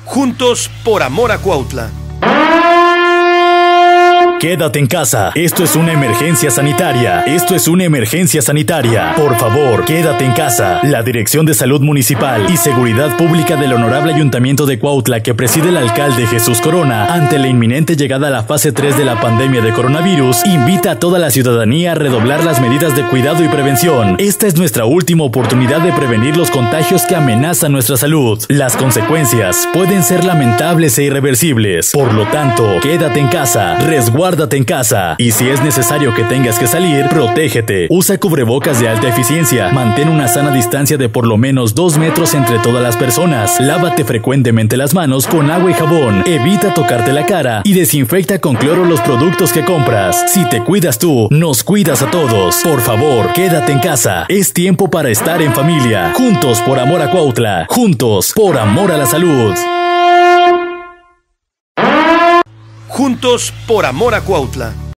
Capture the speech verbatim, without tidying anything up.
Juntos por amor a Cuautla. Quédate en casa. Esto es una emergencia sanitaria. Esto es una emergencia sanitaria. Por favor, quédate en casa. La Dirección de Salud Municipal y Seguridad Pública del Honorable Ayuntamiento de Cuautla, que preside el alcalde Jesús Corona, ante la inminente llegada a la fase tres de la pandemia de coronavirus, invita a toda la ciudadanía a redoblar las medidas de cuidado y prevención. Esta es nuestra última oportunidad de prevenir los contagios que amenazan nuestra salud. Las consecuencias pueden ser lamentables e irreversibles. Por lo tanto, quédate en casa. Resguarda Guárdate en casa, y si es necesario que tengas que salir, protégete. Usa cubrebocas de alta eficiencia, mantén una sana distancia de por lo menos dos metros entre todas las personas, lávate frecuentemente las manos con agua y jabón, evita tocarte la cara y desinfecta con cloro los productos que compras. Si te cuidas tú, nos cuidas a todos. Por favor, quédate en casa. Es tiempo para estar en familia. Juntos por amor a Cuautla. Juntos por amor a la salud. Juntos por amor a Cuautla.